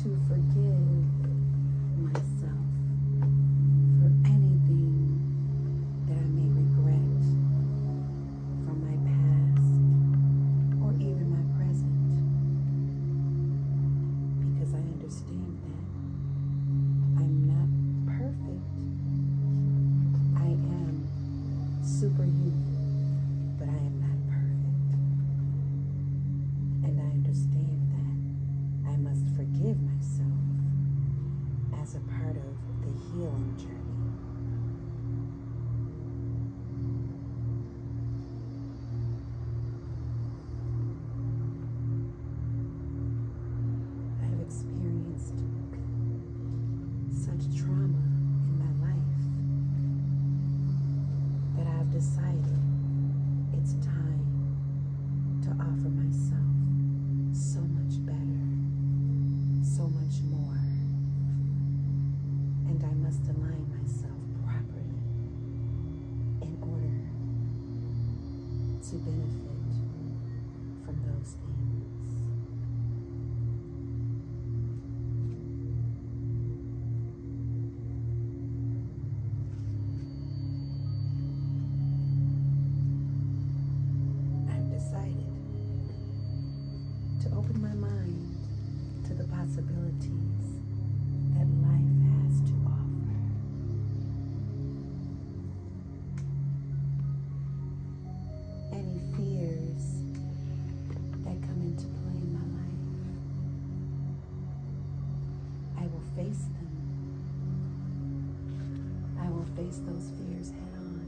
to forgive myself for anything that I may regret from my past or even my present, because I understand that I'm not perfect. I am superhuman, but I am not perfect. And I understand that I must forgive myself as a part of the healing journey. I have experienced such trauma in my life that I've decided it's time to offer myself so much better, so much more, and I must align myself properly in order to benefit from those things. I've decided to open my mind to the possibilities that life has to offer. Any fears that come into play in my life, I will face them. I will face those fears head on.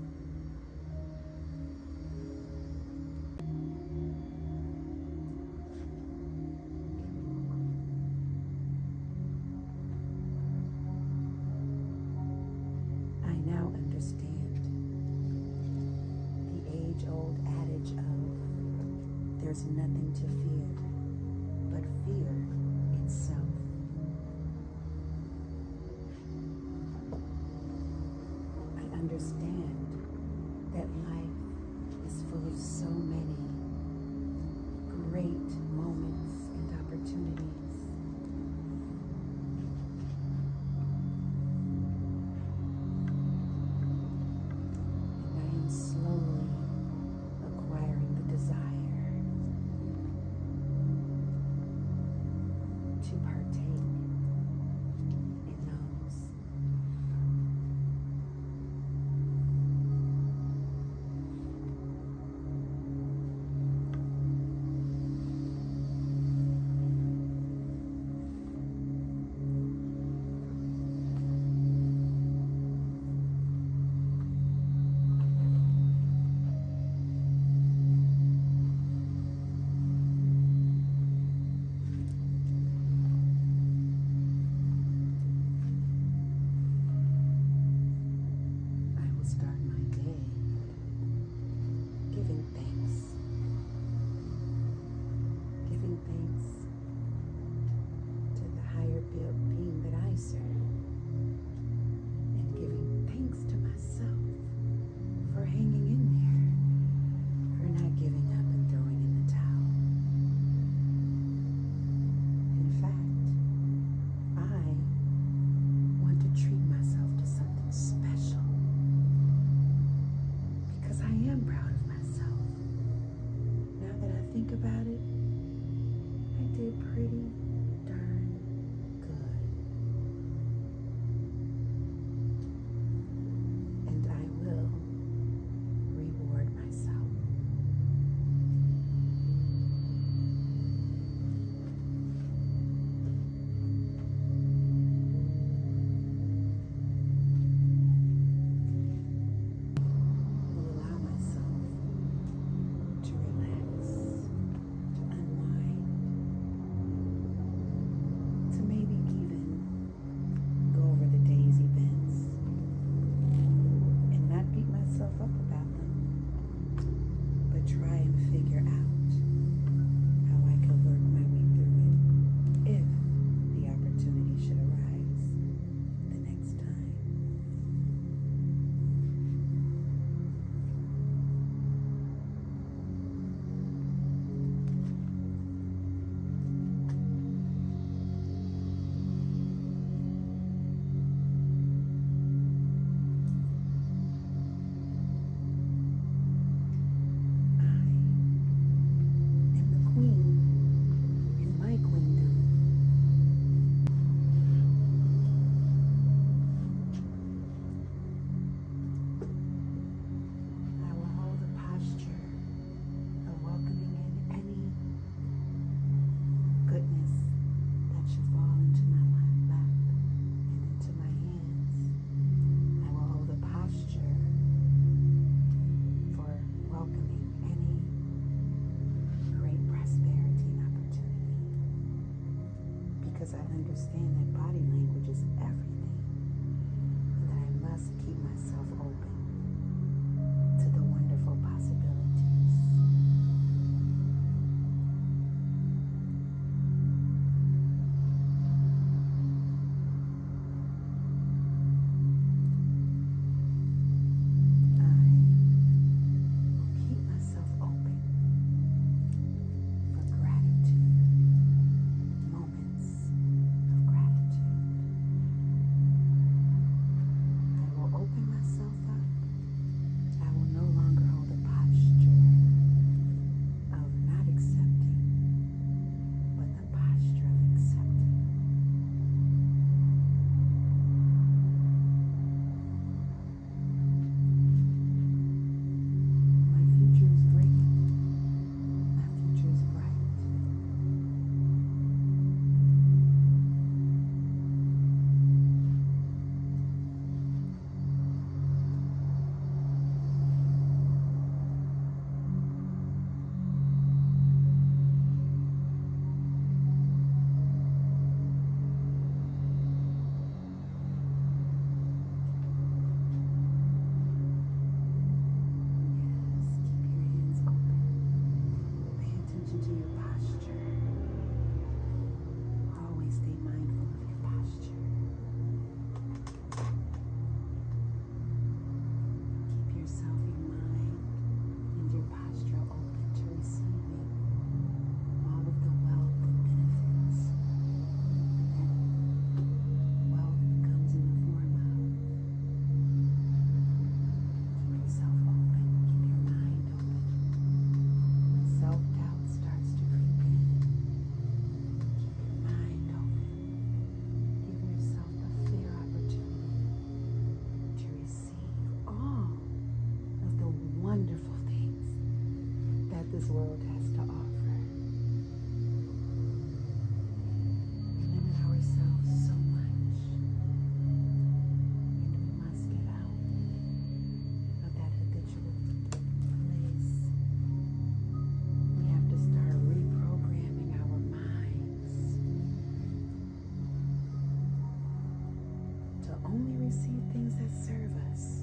I now understand the age-old adage of there's nothing to fear but fear itself. I understand that life is full of so many great moments and opportunities. And I am slowly acquiring the desire because I understand that body language is everything, and that I must keep myself open to the wonderful possibilities. This world has to offer. We limit ourselves so much, and we must get out of that habitual place. We have to start reprogramming our minds to only receive things that serve us.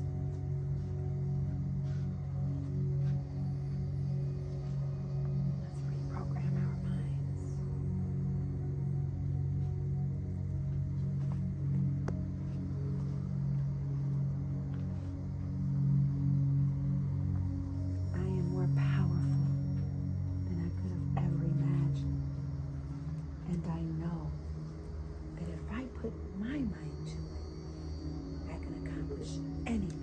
Put my mind to it, I can accomplish anything.